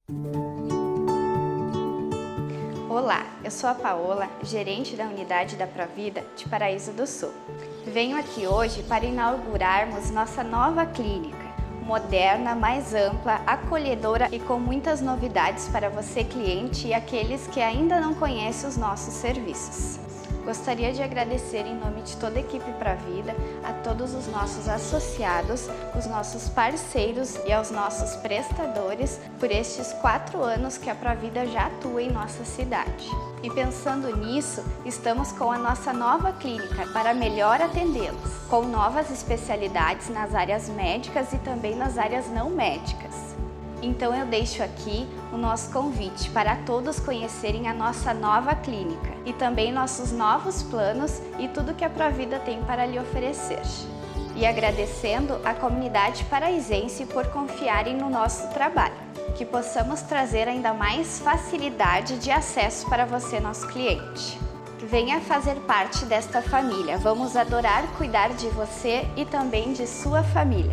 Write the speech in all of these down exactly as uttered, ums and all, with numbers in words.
Olá, eu sou a Paola, gerente da unidade da Provida de Paraíso do Sul. Venho aqui hoje para inaugurarmos nossa nova clínica, moderna, mais ampla, acolhedora e com muitas novidades para você, cliente, e aqueles que ainda não conhecem os nossos serviços. Gostaria de agradecer em nome de toda a equipe Provida, a todos os nossos associados, os nossos parceiros e aos nossos prestadores por estes quatro anos que a Provida já atua em nossa cidade. E pensando nisso, estamos com a nossa nova clínica para melhor atendê-los, com novas especialidades nas áreas médicas e também nas áreas não médicas. Então eu deixo aqui o nosso convite para todos conhecerem a nossa nova clínica e também nossos novos planos e tudo que a Provida tem para lhe oferecer. E agradecendo a comunidade paraisense por confiarem no nosso trabalho, que possamos trazer ainda mais facilidade de acesso para você, nosso cliente. Venha fazer parte desta família, vamos adorar cuidar de você e também de sua família.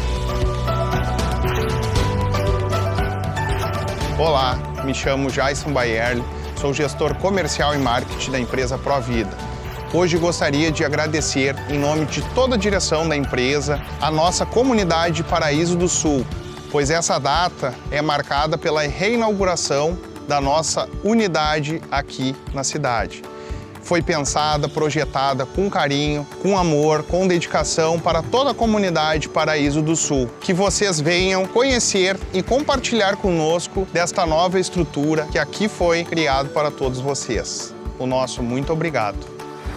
Olá, me chamo Jason Baierle, sou gestor comercial e marketing da empresa Provida. Hoje gostaria de agradecer, em nome de toda a direção da empresa, a nossa comunidade Paraíso do Sul, pois essa data é marcada pela reinauguração da nossa unidade aqui na cidade. Foi pensada, projetada com carinho, com amor, com dedicação para toda a comunidade Paraíso do Sul. Que vocês venham conhecer e compartilhar conosco desta nova estrutura que aqui foi criado para todos vocês. O nosso muito obrigado.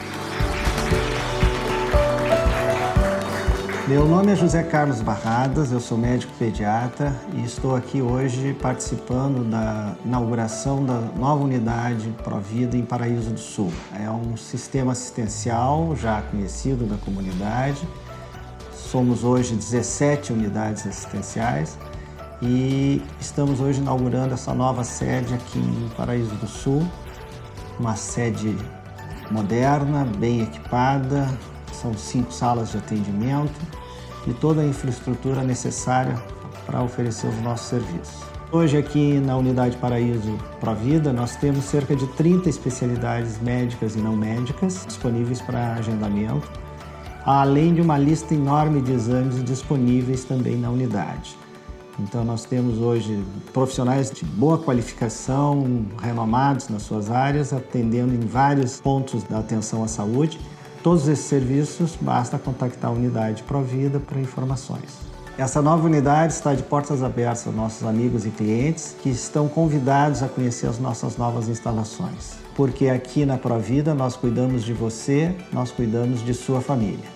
Meu nome é José Carlos Barradas, eu sou médico pediatra e estou aqui hoje participando da inauguração da nova unidade Provida em Paraíso do Sul. É um sistema assistencial já conhecido da comunidade. Somos hoje dezessete unidades assistenciais e estamos hoje inaugurando essa nova sede aqui em Paraíso do Sul. Uma sede moderna, bem equipada. São cinco salas de atendimento e toda a infraestrutura necessária para oferecer os nossos serviços. Hoje aqui na Unidade Paraíso Provida nós temos cerca de trinta especialidades médicas e não médicas disponíveis para agendamento, além de uma lista enorme de exames disponíveis também na unidade. Então nós temos hoje profissionais de boa qualificação, renomados nas suas áreas, atendendo em vários pontos da atenção à saúde. Todos esses serviços, basta contactar a unidade Provida para informações. Essa nova unidade está de portas abertas aos nossos amigos e clientes que estão convidados a conhecer as nossas novas instalações. Porque aqui na Provida nós cuidamos de você, nós cuidamos de sua família.